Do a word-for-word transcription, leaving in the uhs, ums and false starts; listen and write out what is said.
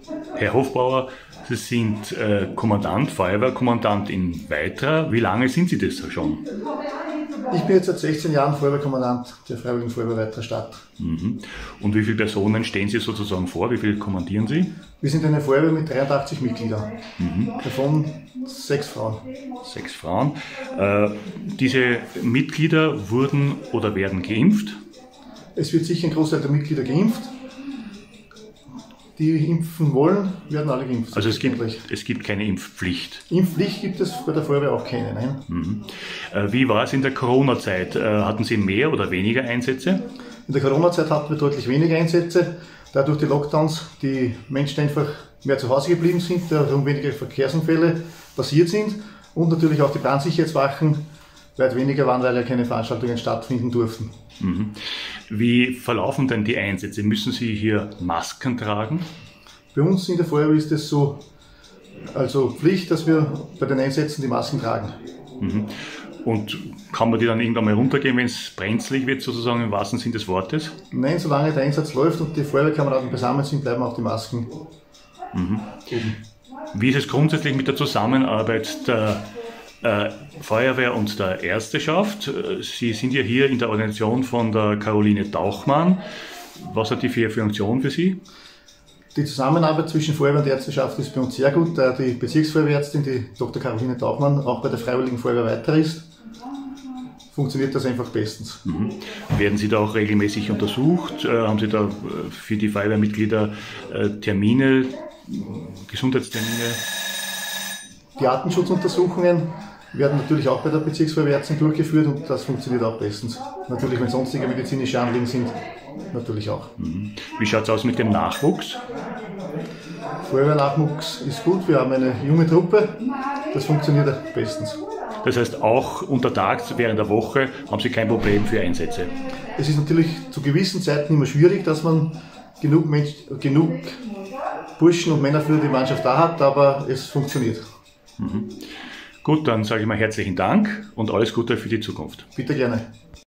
Herr Hofbauer, Sie sind äh, Kommandant, Feuerwehrkommandant in Weitra. Wie lange sind Sie das schon? Ich bin jetzt seit sechzehn Jahren Feuerwehrkommandant der Freiwilligen Feuerwehr Weitra Stadt. Mhm. Und wie viele Personen stehen Sie sozusagen vor? Wie viele kommandieren Sie? Wir sind eine Feuerwehr mit dreiundachtzig Mitgliedern, Mhm. davon sechs Frauen. Sechs Frauen. Äh, diese Mitglieder wurden oder werden geimpft? Es wird sicher ein Großteil der Mitglieder geimpft. Die impfen wollen, werden alle geimpft. Also es gibt, es gibt keine Impfpflicht. Impfpflicht gibt es bei der Feuerwehr auch keine, nein. Mhm. Äh, wie war es in der Corona-Zeit? Äh, hatten Sie mehr oder weniger Einsätze? In der Corona-Zeit hatten wir deutlich weniger Einsätze, da durch die Lockdowns die Menschen einfach mehr zu Hause geblieben sind, darum weniger Verkehrsunfälle passiert sind und natürlich auch die Brandsicherheitswachen weit weniger waren, weil ja keine Veranstaltungen stattfinden durften. Mhm. Wie verlaufen denn die Einsätze? Müssen Sie hier Masken tragen? Bei uns in der Feuerwehr ist es so, also Pflicht, dass wir bei den Einsätzen die Masken tragen. Mhm. Und kann man die dann irgendwann mal runtergehen, wenn es brenzlig wird, sozusagen im wahrsten Sinn des Wortes? Nein, solange der Einsatz läuft und die Feuerwehrkameraden beisammen sind, bleiben auch die Masken Mhm. oben. Wie ist es grundsätzlich mit der Zusammenarbeit der äh, Feuerwehr und der Ärzteschaft? Sie sind ja hier in der Organisation von der Caroline Tauchmann. Was hat die für Funktion für Sie? Die Zusammenarbeit zwischen Feuerwehr und Ärzteschaft ist bei uns sehr gut, da die Bezirksfeuerwehrärztin, die Doktor Caroline Tauchmann, auch bei der Freiwilligen Feuerwehr Weitra ist. Funktioniert das einfach bestens. Mhm. Werden Sie da auch regelmäßig untersucht? Äh, haben Sie da äh, für die Feuerwehrmitglieder äh, Termine, Gesundheitstermine? Die Artenschutzuntersuchungen werden natürlich auch bei der Bezirksfeuerwehrärztin durchgeführt und das funktioniert auch bestens. Natürlich, wenn sonstige medizinische Anliegen sind, natürlich auch. Mhm. Wie schaut es aus mit dem Nachwuchs? Feuerwehrnachwuchs ist gut, wir haben eine junge Truppe, das funktioniert bestens. Das heißt, auch untertags während der Woche haben Sie kein Problem für Einsätze? Es ist natürlich zu gewissen Zeiten immer schwierig, dass man genug, Mensch, genug Burschen und Männer für die Mannschaft da hat, aber es funktioniert. Mhm. Gut, dann sage ich mal herzlichen Dank und alles Gute für die Zukunft. Bitte gerne.